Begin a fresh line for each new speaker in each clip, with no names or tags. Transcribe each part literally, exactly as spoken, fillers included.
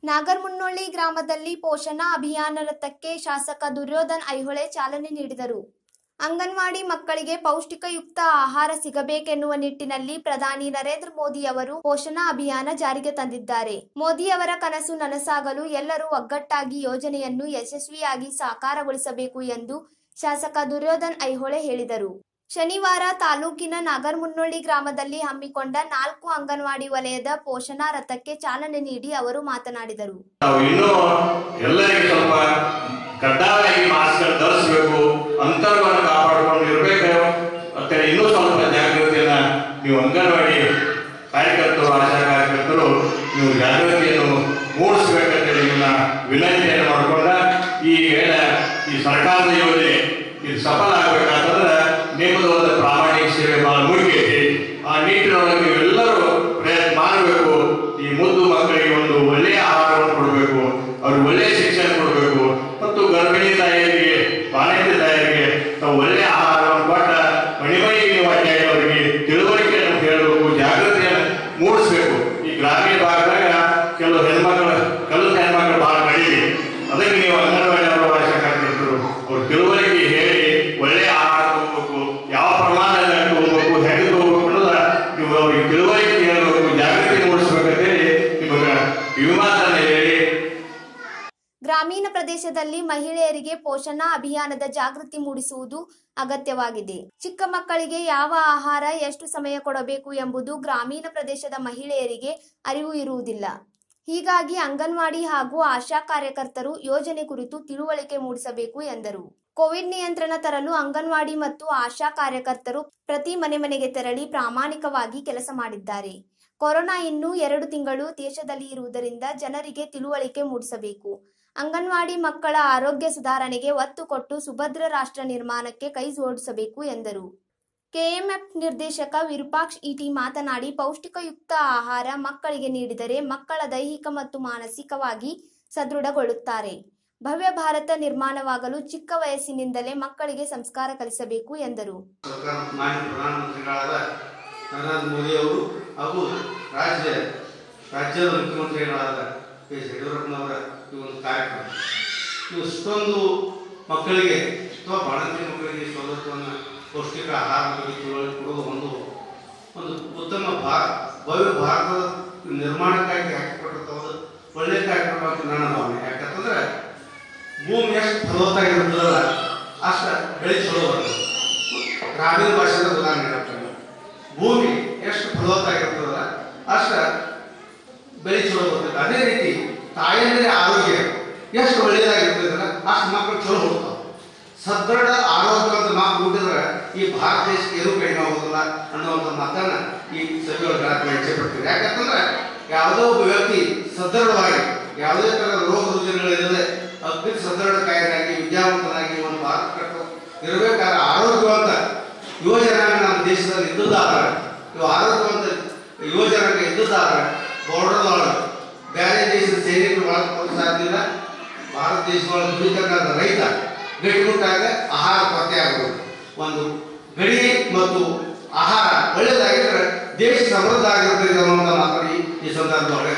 ನಾಗರಮುನ್ನೋಳಿ ಗ್ರಾಮದಲ್ಲಿ ಪೋಷಣಾ ಅಭಿಯಾನ ರಥಕ್ಕೆ ಶಾಸಕ ದುರ್ಯೋಧನ್ ಐಹೊಳೆ ಚಾಲನೆ ನೀಡಿದರು. ಅಂಗನವಾಡಿ ಮಕ್ಕಳಿಗೆ ಪೌಷ್ಟಿಕಯುಕ್ತ ಆಹಾರ ಸಿಗಬೇಕೆನ್ನುವ ನಿಟ್ಟಿನಲ್ಲಿ ಪ್ರಧಾನಿ ನರೇಂದ್ರ ಮೋದಿ ಅವರು ಪೋಷಣಾ ಅಭಿಯಾನ ಜಾರಿಗೆ ತಂದಿದ್ದಾರೆ. ಮೋದಿಯವರ ಕನಸು ನನಸಾಗಲು ಎಲ್ಲರೂ ಒಗ್ಗಟ್ಟಾಗಿ ಯೋಜನೆಯನ್ನು ಯಶಸ್ವಿಯಾಗಿ ಸಾಕಾರಗೊಳಿಸಬೇಕು ಎಂದು ಶಾಸಕ ದುರ್ಯೋಧನ್ ಐಹೊಳೆ ಹೇಳಿದರು. ಶನಿವಾರ ತಾಲೂಕಿನ ನಾಗರಮುನ್ನೋಳಿ ಗ್ರಾಮದಲ್ಲಿ ಹಮ್ಮಿಕೊಂಡ ನಾಲ್ಕು ಅಂಗನವಾಡಿ ವಲಯದ ಪೋಷಣಾ ರಥಕ್ಕೆ ಚಾಲನೆ ನೀಡಿ ಅವರು ಮಾತನಾಡಿದರು.
ಕಡ್ಡಾಯವಾಗಿ ಮಾಸ್ಕ್ ಧರಿಸಬೇಕು, ಅಂತರವನ್ನು ಕಾಪಾಡಿಕೊಂಡಿರಬೇಕು. ಮತ್ತೆ ಇನ್ನೂ ಸ್ವಲ್ಪ ಜಾಗೃತಿಯನ್ನ ನೀವು ಅಂಗನವಾಡಿ ಕಾರ್ಯಕರ್ತರು, ಆಶಾ ಕಾರ್ಯಕರ್ತರು ನೀವು ಜಾಗೃತಿಯನ್ನು ಮೂಡಿಸಬೇಕಂತೇಳಿ ನಿಮ್ಮನ್ನ ವಿನಂತಿಯನ್ನು ಮಾಡಿಕೊಂಡ ಈ ವೇಳ ಈ ಸರ್ಕಾರದ ಯೋಜನೆ ಇದು ಸಫಲ ಆಗಬೇಕಾದ್ರೆ ನಿಮ್ಮದು ಒಂದು ಪ್ರಾಮಾಣಿಕ ಸೇವೆ ಬಹಳ ಮುಖ್ಯ. ಆ ನಿಟ್ಟಿನೊಳಗೆ ನೀವೆಲ್ಲರೂ ಪ್ರಯತ್ನ ಮಾಡಬೇಕು. ಈ ಮುದ್ದು ಮಕ್ಕಳಿಗೆ ಒಂದು ಒಳ್ಳೆಯ ಆಹಾರವನ್ನು ಕೊಡಬೇಕು, ಅವ್ರಿಗೆ ಒಳ್ಳೆಯ ಶಿಕ್ಷಣ ಕೊಡಬೇಕು ಮತ್ತು ಗರ್ಭಿಣಿ ತಾಯಿಯರಿಗೆ, ಬಾಣಂತಿ ತಾಯಿಯರಿಗೆ ನಾವು ಒಳ್ಳೆಯ ಆಹಾರವನ್ನು ಕೊಟ್ಟ ಮಣಿಮೈಗೆ ನೀವು ಅಡ್ಡಾಗಿ ಅವರಿಗೆ ತಿಳುವಳಿಕೆಯನ್ನು ಹೇಳಬೇಕು, ಜಾಗೃತಿಯನ್ನು ಮೂಡಿಸಬೇಕು. ಈ ಗ್ರಾಮೀಣ ಭಾಗದಾಗ ಕೆಲವು ಹೆಣ್ಮಕ್ಳು ಕಲಿತ ಹೆಣ್ಮಕ್ಳು ಬಹಳ ಕಡಿಮೆ. ಅದಕ್ಕೆ ನೀವು ಅಂಗನವಾಡಿ ಅವರ ಆಶಾ ಕಾರ್ಯಕರ್ತರು ಅವ್ರ ತಿಳುವಳಿಕೆ ಹೇಳಿ ಒಳ್ಳೆಯ ಆಹಾರ ತಗೋಬೇಕು, ಯಾವ ಪ್ರಮಾಣದಲ್ಲಿ ತಗೋಬೇಕು, ಹೇಗೆ ತಗೋಬೇಕು ಅನ್ನೋದ ನೀವು ಅವ್ರಿಗೆ ತಿಳುವಳಿಕೆ ಹೇಳಬೇಕು, ಜಾಗೃತಿ ಮೂಡಿಸ್ಬೇಕಂತೇಳಿ ನಿಮಗೆ ಕಿವಿಮಾತನ್ನು ಹೇಳಿ.
ಗ್ರಾಮೀಣ ಪ್ರದೇಶದಲ್ಲಿ ಮಹಿಳೆಯರಿಗೆ ಪೋಷಣಾ ಅಭಿಯಾನದ ಜಾಗೃತಿ ಮೂಡಿಸುವುದು ಅಗತ್ಯವಾಗಿದೆ. ಚಿಕ್ಕ ಮಕ್ಕಳಿಗೆ ಯಾವ ಆಹಾರ ಎಷ್ಟು ಸಮಯ ಕೊಡಬೇಕು ಎಂಬುದು ಗ್ರಾಮೀಣ ಪ್ರದೇಶದ ಮಹಿಳೆಯರಿಗೆ ಅರಿವು ಇರುವುದಿಲ್ಲ. ಹೀಗಾಗಿ ಅಂಗನವಾಡಿ ಹಾಗೂ ಆಶಾ ಕಾರ್ಯಕರ್ತರು ಯೋಜನೆ ಕುರಿತು ತಿಳುವಳಿಕೆ ಮೂಡಿಸಬೇಕು ಎಂದರು. ಕೋವಿಡ್ ನಿಯಂತ್ರಣ ತರಲು ಅಂಗನವಾಡಿ ಮತ್ತು ಆಶಾ ಕಾರ್ಯಕರ್ತರು ಪ್ರತಿ ಮನೆ ಮನೆಗೆ ತೆರಳಿ ಪ್ರಾಮಾಣಿಕವಾಗಿ ಕೆಲಸ ಮಾಡಿದ್ದಾರೆ. ಕೊರೋನಾ ಇನ್ನೂ ಎರಡು ತಿಂಗಳು ದೇಶದಲ್ಲಿ ಇರುವುದರಿಂದ ಜನರಿಗೆ ತಿಳುವಳಿಕೆ ಮೂಡಿಸಬೇಕು. ಅಂಗನವಾಡಿ ಮಕ್ಕಳ ಆರೋಗ್ಯ ಸುಧಾರಣೆಗೆ ಒತ್ತು ಕೊಟ್ಟು ಸುಭದ್ರ ರಾಷ್ಟ್ರ ನಿರ್ಮಾಣಕ್ಕೆ ಕೈ ಜೋಡಿಸಬೇಕು ಎಂದರು. ಕೆಎಂಎಫ್ ನಿರ್ದೇಶಕ ವಿರೂಪಾಕ್ಷ ಇಟಿ ಮಾತನಾಡಿ, ಪೌಷ್ಟಿಕಯುಕ್ತ ಆಹಾರ ಮಕ್ಕಳಿಗೆ ನೀಡಿದರೆ ಮಕ್ಕಳ ದೈಹಿಕ ಮತ್ತು ಮಾನಸಿಕವಾಗಿ ಸದೃಢಗೊಳ್ಳುತ್ತಾರೆ. ಭವ್ಯ ಭಾರತ ನಿರ್ಮಾಣವಾಗಲು ಚಿಕ್ಕ ವಯಸ್ಸಿನಿಂದಲೇ ಮಕ್ಕಳಿಗೆ ಸಂಸ್ಕಾರ ಕಲಿಸಬೇಕು ಎಂದರು.
ಪ್ರಧಾನಮಂತ್ರಿಗಳಾದ ನರೇಂದ್ರ ಮೋದಿ ಅವರು ಹಾಗೂ ರಾಜ್ಯ ರಾಜ್ಯದ ಮುಖ್ಯಮಂತ್ರಿಗಳಾದ ಕೆ ಎಸ್ ಯಡಿಯೂರಪ್ಪನವರ ಈ ಒಂದು ಕಾರ್ಯಕ್ರಮ ಇವು ಇಷ್ಟೊಂದು ಮಕ್ಕಳಿಗೆ ಅಥವಾ ಬಾಣಂತಿ ಮಕ್ಕಳಿಗೆ ಸವಲತ್ತುವನ್ನು ಪೌಷ್ಟಿಕ ಆಹಾರ ಬಗ್ಗೆ ತಿಳುವಳಿಕೆ ಕೊಡೋದು ಒಂದು ಒಂದು ಉತ್ತಮ ಭಾ ಭವ್ಯ ಭಾರತದ ನಿರ್ಮಾಣಕ್ಕಾಗಿ ಹಾಕಿಕೊಟ್ಟಂಥ ಒಂದು ಒಳ್ಳೆಯ ಕಾರ್ಯಕ್ರಮ ಅಂತ ನನ್ನ ಭಾವನೆ. ಯಾಕಂತಂದ್ರೆ ಭೂಮಿ ಎಷ್ಟು ಫಲವತ್ತಾಗಿರುತ್ತದಲ್ಲ ಅಷ್ಟು ಬೆಳೆ ಚಲೋ ಬರ್ತದೆ. ಗ್ರಾಮೀಣ ಭಾಷೆದ ಉದಾಹರಣೆ ಹೇಳ್ತಾರೆ, ಭೂಮಿ ಎಷ್ಟು ಫಲವತ್ತಾಗಿರ್ತದಲ್ಲ ಅಷ್ಟು ಬೆಳೆ ಚಲೋ ಬರ್ತದೆ. ಅದೇ ರೀತಿ ತಾಯಿಯಂದ್ರೆ ಆರೋಗ್ಯ ಎಷ್ಟು ಒಳ್ಳೆಯದಾಗಿರ್ತದಲ್ಲ ಅಷ್ಟು ಮಕ್ಕಳು ಚಲೋ ಹೋಗ್ತಾವೆ. ಸದೃಢ ಆರೋಗ್ಯವಂತ ಮಕ್ಕಳು ಹುಟ್ಟಿದ್ರೆ ಈ ಭಾರತ ದೇಶಕ್ಕೆ ಏನೂ ಕಡಿಮೆ ಆಗೋದಿಲ್ಲ ಅನ್ನುವಂಥ ಮಾತನ್ನ ಈ ಸಭೆಯೊಳಗೆ ಹೇಳಕ್ಕೆ ಇಚ್ಛೆ ಪಡ್ತೀವಿ. ಯಾಕಂತಂದ್ರೆ ಯಾವುದೋ ಒಬ್ಬ ವ್ಯಕ್ತಿ ಸದೃಢವಾಗಿ ಯಾವುದೇ ಥರದ ರೋಗ ರುಜಿನಗಳಿಲ್ಲದೆ ಅದ್ಭುತ ಸದೃಢ ಕಾಯನಾಗಿ ವಿದ್ಯಾವಂತನಾಗಿ ಒಂದು ಭಾರತ ಕಟ್ಟು ಇರಬೇಕಾದ್ರೆ ಆರೋಗ್ಯವಂತ ಯುವಜನಾಂಗ ನಮ್ಮ ದೇಶದಲ್ಲಿ ಇದ್ದುದಾದ್ರೆ, ಇವು ಆರೋಗ್ಯವಂತ ಯುವಜನಾಂಗ ಇದ್ದುದಾದ್ರೆ ಬಾರ್ಡರ್ದೊಳಗೆ ಬೇರೆ ದೇಶದ ಸೈನಿಕರು ಒಳಗೆ ಹೋಗಲು ಸಾಧ್ಯ ಇಲ್ಲ. ಭಾರತ ದೇಶದೊಳಗೆ ದುಡಿತಕ್ಕಂಥ ರೈತ ಗಟ್ಟಿಮುಟ್ಟಾಗ ಆಹಾರ ಕೊರತೆ ಆಗುವುದು. ಒಂದು ಗಡಿ ಮತ್ತು ಆಹಾರ ಒಳ್ಳೆಯದಾಗಿದ್ರೆ ದೇಶ ಸಮೃದ್ಧ ಆಗಿರ್ತದೆ ಅನ್ನುವಂಥ ಮಾತನ್ನು ಈ ಸಂದರ್ಭದೊಳಗೆ.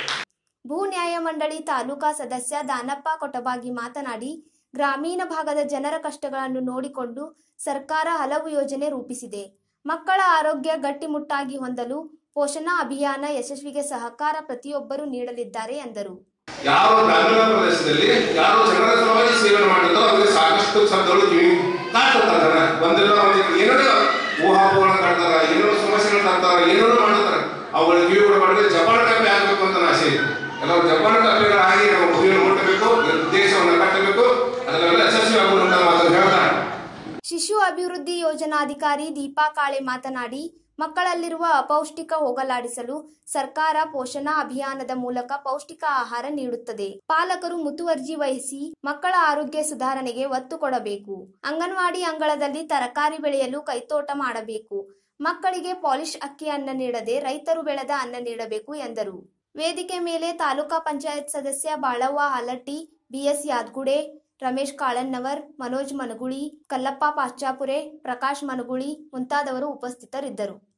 ಭೂ ನ್ಯಾಯ ಮಂಡಳಿ ತಾಲೂಕಾ ಸದಸ್ಯ ದಾನಪ್ಪ ಕೊಟಬಾಗಿ ಮಾತನಾಡಿ, ಗ್ರಾಮೀಣ ಭಾಗದ ಜನರ ಕಷ್ಟಗಳನ್ನು ನೋಡಿಕೊಂಡು ಸರ್ಕಾರ ಹಲವು ಯೋಜನೆ ರೂಪಿಸಿದೆ. ಮಕ್ಕಳ ಆರೋಗ್ಯ ಗಟ್ಟಿಮುಟ್ಟಾಗಿ ಹೊಂದಲು ಪೋಷಣಾ ಅಭಿಯಾನ ಯಶಸ್ವಿಗೆ ಸಹಕಾರ ಪ್ರತಿಯೊಬ್ಬರು ನೀಡಲಿದ್ದಾರೆ ಎಂದರು.
ಯಾರು ಗ್ರಾಮೀಣ ಪ್ರದೇಶದಲ್ಲಿ ಯಾರು ಜನರ ಸಲುವಾಗಿ ಸೇವೆ ಮಾಡಿರ್ತಾರೋ ಅವರಿಗೆ ಸಾಕಷ್ಟು ಶಬ್ದಗಳು ಕಿವಿ ಕಾಡ್ತಾರೆ. ಒಂದಿಲ್ಲ ಏನೇನೋ ಊಹಾಪೋಹಗಳು ಕಾಡ್ತಾರ, ಏನೇನೋ ಸಮಸ್ಯೆಗಳು ತರ್ತಾರ, ಏನೇನೋ ಮಾಡ್ತಾರೆ. ಅವುಗಳ ಕಿವಿ ಕೂಡ ಮಾಡಿದ್ರೆ ಜಪಾನ್ ಟಪ್ಪೆ ಆಗಬೇಕು ಅಂತ ಆಸೆ ಇದೆ. ಎಲ್ಲರೂ ಜಪಾನ್ ಟಪ್ಪೆಗಳಾಗಿ ನಾವು ಗುರಿಯನ್ನು ಮುಟ್ಟಬೇಕು, ದೇಶವನ್ನು ಕಟ್ಟಬೇಕು, ಅದನ್ನೆಲ್ಲ ಯಶಸ್ವಿ ಆಗುವಂತ ಮಾತನ್ನು ಹೇಳ್ತಾರೆ.
ಶಿಶು ಅಭಿವೃದ್ಧಿ ಯೋಜನಾಧಿಕಾರಿ ದೀಪಾ ಕಾಳೆ ಮಾತನಾಡಿ, ಮಕ್ಕಳಲ್ಲಿರುವ ಅಪೌಷ್ಟಿಕ ಹೋಗಲಾಡಿಸಲು ಸರ್ಕಾರ ಪೋಷಣಾ ಅಭಿಯಾನದ ಮೂಲಕ ಪೌಷ್ಟಿಕ ಆಹಾರ ನೀಡುತ್ತದೆ. ಪಾಲಕರು ಮುತುವರ್ಜಿ ವಹಿಸಿ ಮಕ್ಕಳ ಆರೋಗ್ಯ ಸುಧಾರಣೆಗೆ ಒತ್ತು ಕೊಡಬೇಕು. ಅಂಗನವಾಡಿ ಅಂಗಳದಲ್ಲಿ ತರಕಾರಿ ಬೆಳೆಯಲು ಕೈತೋಟ ಮಾಡಬೇಕು. ಮಕ್ಕಳಿಗೆ ಪಾಲಿಶ್ ಅಕ್ಕಿ ಅನ್ನ ನೀಡದೆ ರೈತರು ಬೆಳೆದ ಅನ್ನ ನೀಡಬೇಕು ಎಂದರು. ವೇದಿಕೆ ಮೇಲೆ ತಾಲೂಕಾ ಪಂಚಾಯತ್ ಸದಸ್ಯ ಬಾಳವ್ವ ಹಾಲಟ್ಟಿ, ಬಿಎಸ್ ಯಾದಗುಡೆ, ರಮೇಶ್ ಕಾಳನ್ನವರ್, ಮನೋಜ್ ಮನಗುಳಿ, ಕಲ್ಲಪ್ಪ ಪಾಶ್ಚಾಪುರೆ, ಪ್ರಕಾಶ್ ಮನಗುಳಿ ಮುಂತಾದವರು ಉಪಸ್ಥಿತರಿದ್ದರು.